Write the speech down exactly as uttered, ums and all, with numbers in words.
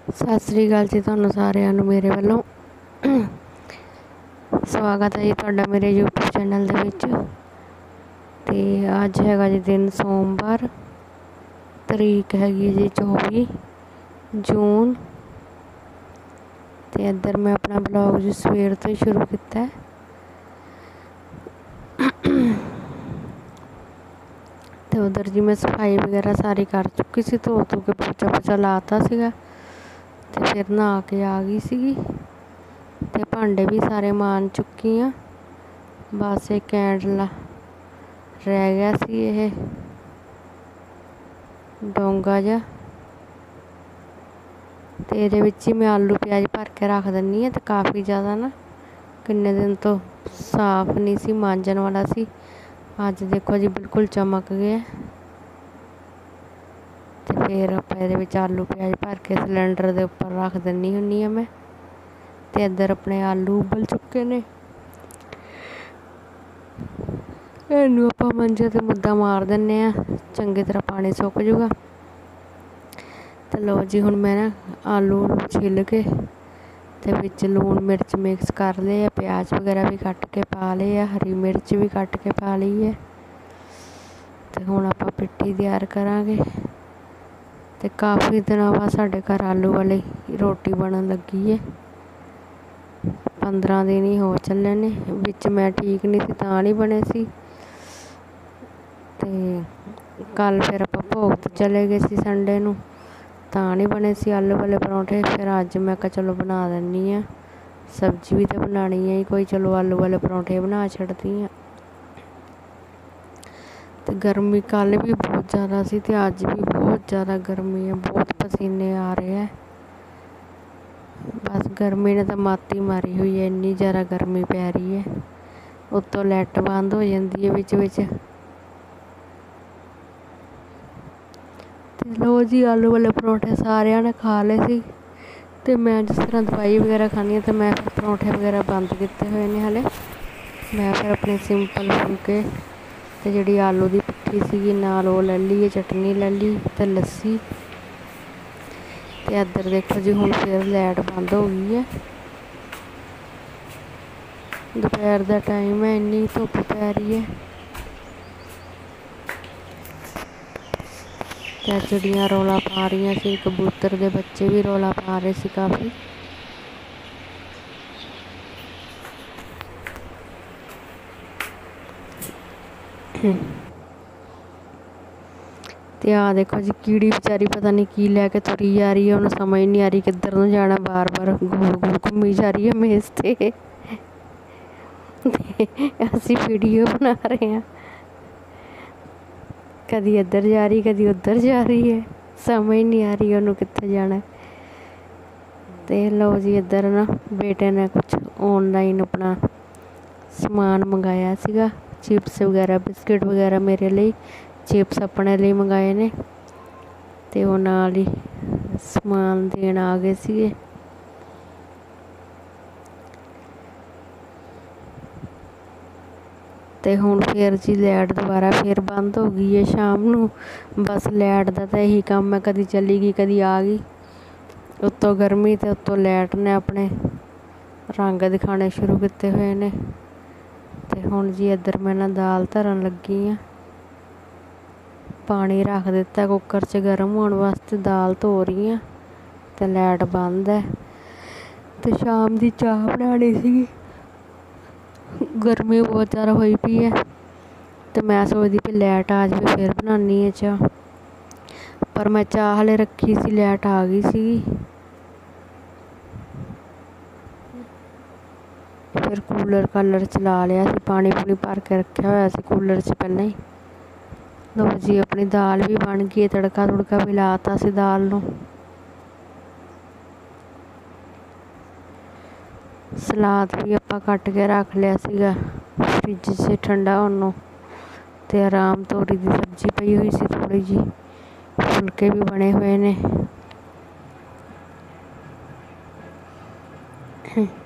सत श्री अकाल जी, तुहानू सारिਆਂ ਨੂੰ मेरे ਵੱਲੋਂ स्वागत है जी तुहाडा मेरे यूट्यूब चैनल दे विच। ते अज हैगा जी दिन सोमवार, तरीक हैगी जी चौबी जून। ते इधर मैं अपना ब्लॉग जी सवेर तो ही शुरू किया। ते उधर जी मैं सफाई वगैरह सारी कर चुकी सी, धो धो के पोचा पोचा लाता सीगा ते फिर नहा के आ गई सी। ते भांडे भी सारे मान चुकी हाँ, बस एक कैंडल रह गया सी ये डोंगा जा। तो ये ही मैं आलू प्याज भर के रख दिनी। तो काफ़ी ज़्यादा ना किन्ने दिन तो साफ नहीं सी मांजन वाला सी। अज देखो जी बिल्कुल चमक गया। तो फिर आप ये आलू प्याज भर के सिलेंडर के उपर रख दिनी हुन्नी मैं। तो इधर अपने आलू उबल चुके ने, इनू आप मंजे ते मुद्दा मार देने, चंगी तरह पानी सुक जूगा। तो लो जी हुण मैं ना आलू छिल के ते विच लूण मिर्च मिक्स कर लिया, प्याज वगैरह भी कट के पा लिया, हरी मिर्च भी कट के पा ली है। तो हुण आपां पिट्ठी तैयार करांगे। तो काफ़ी दिनों बाद साडे घर आलू वाली रोटी बनन लगी है। पंद्रह दिन ही हो चले ने, विच मैं ठीक नहीं सी तां नहीं बने सी। ते कल फिर आपां भोग ते चले गए सी संडे नूं, तां नहीं बने सी आलू वाले परौंठे। फिर अज मैं कहा चलो बना दिनी आ, सब्जी भी तो बनानी है कोई, चलो आलू वाले परौंठे बना छड्डदी आं। तो गर्मी कल भी बहुत ज़्यादा सी ते अज भी बहुत ज़्यादा गर्मी है, बहुत पसीने आ रहे हैं। बस गर्मी ने तो मत ही मारी हुई है, इन्नी ज़्यादा गर्मी पै रही है। उत्तों लाइट बंद हो जाती है विच विच। लो जी आलू वाले परौंठे सारे ने खा ले सी। ते मैं जिस तरह दवाई वगैरह खानी है तो मैं फिर परौंठे वगैरह बंद किए हुए हैं हाले। मैं फिर अपने सिंपल फुलके ते जिहड़ी आलू की पिट्ठी सी नाल ओह ले ली, चटनी ले ली ते लस्सी। तो इधर देखो जी हुण फिर लाइट बंद हो गई है। दोपहर का टाइम है, इन्नी धुप पै रही है। तो चिड़ियाँ रौला पा रही सी, कबूतर के बच्चे भी रौला पा रहे सी काफ़ी। तो आ देखो जी कीड़ी बेचारी पता नहीं की लैके तुरी जा रही है, उन्हें समझ नहीं आ रही किधर नूं जाना, बार बार गोल गोल घूमी जा रही है मेज़ ते। असी वीडियो बना रहे हैं, कदी इधर जा रही कदी उधर जा रही है, समझ नहीं आ रही उन्होंने कित्थे जाना। तो लो जी इधर ना बेटे ने कुछ ऑनलाइन अपना समान मंगाया सीगा, चिप्स वगैरह बिस्किट वगैरह मेरे लिए, चिप्स अपने लिए मंगाए ने। तो वो नाल ही समान देन आ गए सीगे। तो हुण फिर जी लाइट दोबारा फिर बंद हो गई है शाम नूं। बस लाइट का तो यही काम है, कदी चली गई कदी आ गई। उत्तों गर्मी तो उत्तों लाइट ने अपने रंग दिखाने शुरू किए हुए ने। तो हुण जी इधर मैं ना दाल धरन लगी हाँ, पानी रख दिता कुकर च गर्म होने वास्ते, दाल धो रही हाँ। तो लाइट बंद है। तो शाम की चाह बनानी सी, गर्मी बहुत ज़्यादा हुई पई है। तो मैं सोचती भी लाइट आ जाए फिर बनानी है चाह, पर मैं चाह हले रखी सी, लाइट आ गई सी। फिर कूलर कालर चला लिया सी, पानी पूनी भर के रखा हुआ सी कूलर च पहले ही। लो जी अपनी दाल भी बन गई, तड़का तुड़का भी लाता सी दाल नूं। सलाद भी आपां कट के रख लिया सीगा फ्रिज से ठंडा होने। तो आराम तोरी की सब्जी पई हुई सी थोड़ी जी, फुलके भी बने हुए ने।